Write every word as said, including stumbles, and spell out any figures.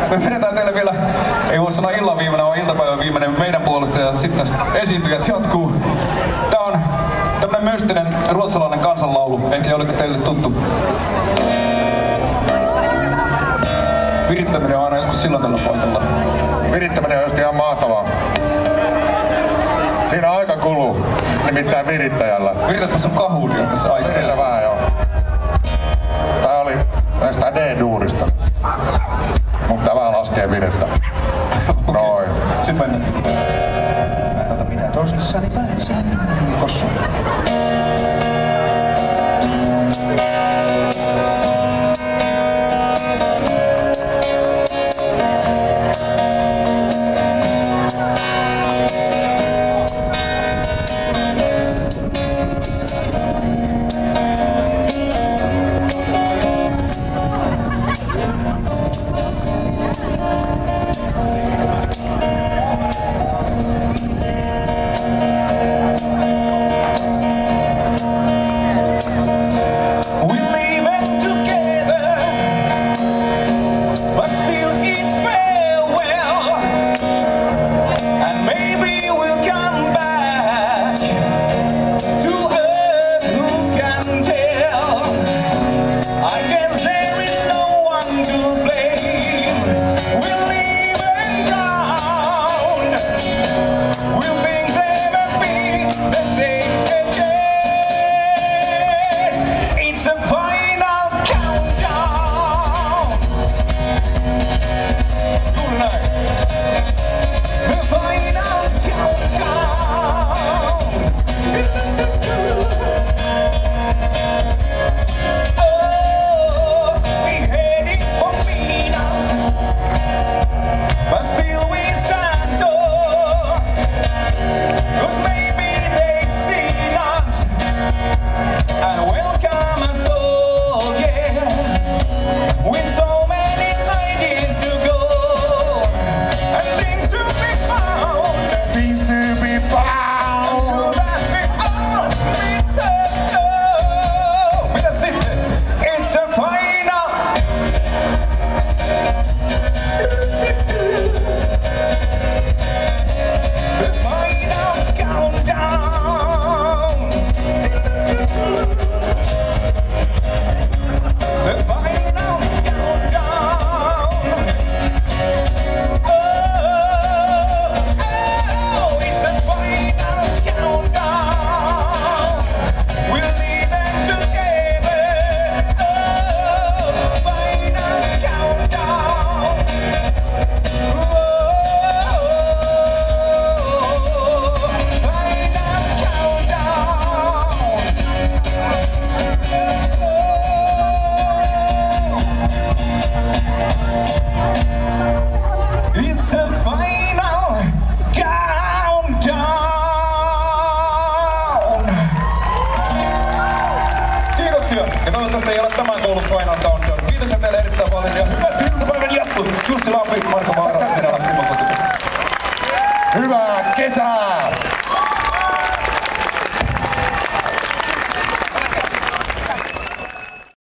Me vedetään teille vielä, ei voi sanoa illan viimeinen, vaan iltapäivän viimeinen meidän puolesta ja sitten esiintyjät jatkuu. Tää on tämmönen mystinen ruotsalainen kansanlaulu, ehkä oliko teille tuttu. Virittäminen on aina joskus silloin tällä paikalla. Virittäminen on just ihan mahtavaa. Siinä aika kuluu, nimittäin virittäjällä. Viritäpä sun kahuudia tässä aikaa. Viritä vähän joo. Tää oli näistä D-duurista. Mun pitää vähän laskea virettä. Okay. Noin. Sitten mennään. Mä en ota mitään tosissani pääsään. Kossu. Ja toivottavasti ei ole tämän koulun Final Countdown. Kiitoksia teille erittäin paljon ja hyvät iltapäivän jatkuu. Jussi Lampi, Marko